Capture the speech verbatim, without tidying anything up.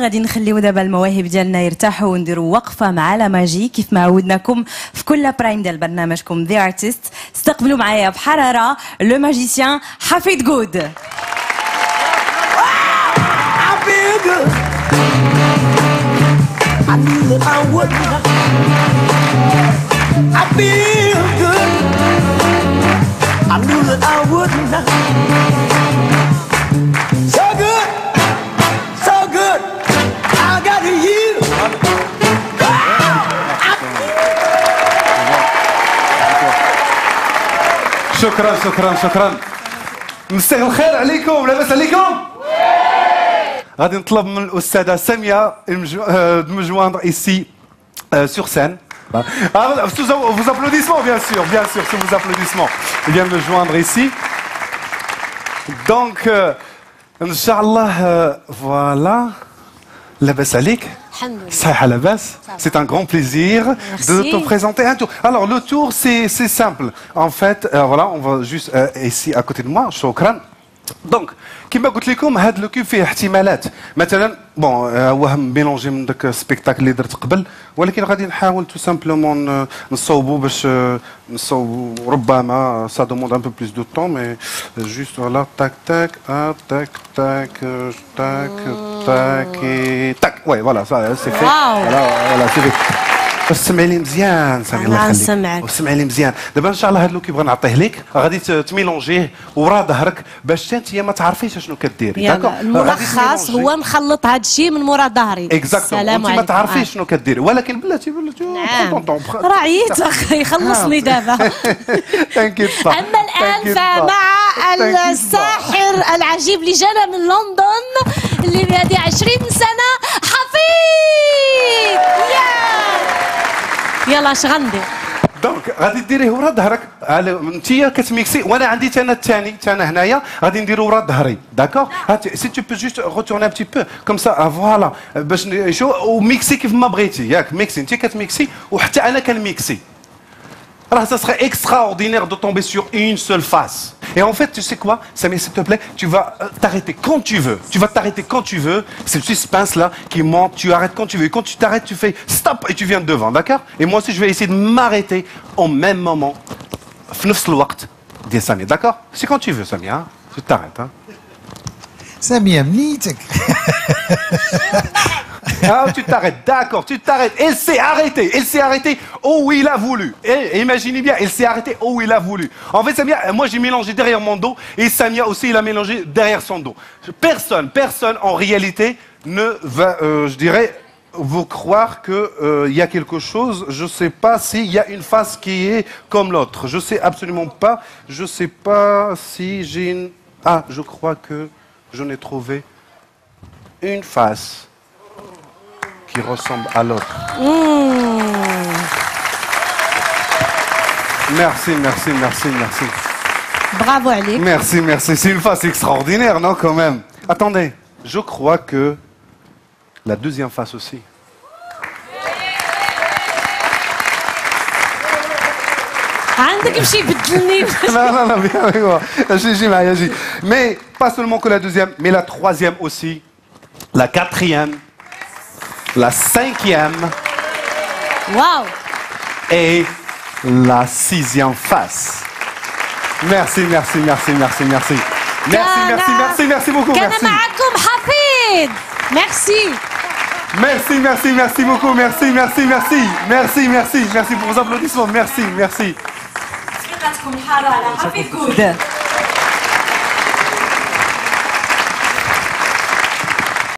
غادي نخليو دابا المواهب ديالنا يرتاحوا ونديروا وقفه مع لا ماجي كيف ما عودناكم في كل برايم ديال برنامجكم ذا ارتست. استقبلوا معايا بحراره لو ماجيسيان حفيد جود. I knew that I would not. I feel good. I knew that I would not. So good, so good. I got you. شكرا شكرا شكرا. مساء الخير عليكم، لاباس عليكم؟ غادي نطلب من الأستاذة سامية de me joindre ici euh, sur scène. Ah, sous vos applaudissements, bien sûr, bien sûr, sous vos applaudissements. Elle vient me joindre ici. Donc, euh, Inch'Allah, euh, voilà. Labas alik. Saha labas. C'est un grand plaisir Merci. de te présenter un tour. Alors, le tour, c'est simple. En fait, euh, voilà, on va juste euh, ici à côté de moi. Shukran. دونك كيما قلت لكم هذا لوكيب فيه احتمالات مثلا بون هو ميلونجي من داك السبيكتاكل اللي درت قبل ولكن غادي نحاول تو سامبلومون نصوبوا باش نصوبوا ربما سا دوموند ان بو بلوس دو طون مي جوست فوالا تاك تاك تاك تاك تاك تاك تاك وي فوالا سي في فوالا فوالا سي في باش تسمعي لي مزيان سامي الله يخليك نسمعك وسمعي لي مزيان دابا ان شاء الله هذا اللوك بغا نعطيه لك غادي تميلونجيه ورا ظهرك باش انت ما تعرفيش شنو كديري داكور الملخص هو نخلط هذا الشيء من مورا ظهري اكزاكتومون انت ما تعرفيش شنو كديري ولكن بلاتي بلاتي راه عييت اخي خلصني دابا اما الان فمع الساحر العجيب اللي جانا من لندن اللي بهذه عشرين سنه حفيد يلا اش غندير دونك غادي ديريه ورا ظهرك انت كتميكسي وانا عندي انا الثاني انا هنايا غادي نديرو ورا ظهري داكور سي تو بو جوست روتورني ان بتي بو كوم سا فوالا باش نشوف وميكسي كيف ما بغيتي ياك ميكسي انت كتميكسي وحتى انا كنميكسي راه ça serait extraordinaire de tomber sur une seule face. Et en fait, tu sais quoi, Samir, s'il te plaît, tu vas t'arrêter quand tu veux. Tu vas t'arrêter quand tu veux. C'est le suspense là qui monte. Tu arrêtes quand tu veux. Et quand tu t'arrêtes, tu fais stop et tu viens devant, d'accord? Et moi aussi, je vais essayer de m'arrêter au même moment. Fnufs الوقت ديال Samir, d'accord? C'est quand tu veux, Samir. Hein? Tu t'arrêtes. Hein? Samir, منيتك. Ah, tu t'arrêtes, d'accord, tu t'arrêtes. Elle s'est arrêtée, elle s'est arrêtée où il a voulu. Et imaginez bien, elle s'est arrêtée où il a voulu. En fait, Samia, moi j'ai mélangé derrière mon dos et Samia aussi, il a mélangé derrière son dos. Personne, personne en réalité ne va, euh, je dirais, vous croire qu'il euh, y a quelque chose. Je ne sais pas s'il y a une face qui est comme l'autre. Je ne sais absolument pas. Je ne sais pas si j'ai une... Ah, je crois que j'en ai trouvé une face qui ressemble à l'autre. Mmh. Merci, merci, merci, merci. Bravo Ali. Merci, merci. C'est une face extraordinaire, non, quand même. Attendez, je crois que la deuxième face aussi. Non, non, non, viens avec moi. J'ai, j'ai, mais pas seulement que la deuxième, mais la troisième aussi, la quatrième. La cinquième. Wow. Et la sixième face. Merci, merci, merci, merci, merci. Merci, merci, merci, merci beaucoup. Merci. Merci. Merci, merci, merci beaucoup. Merci, merci, merci. Merci, merci, merci pour vos applaudissements. Merci, merci.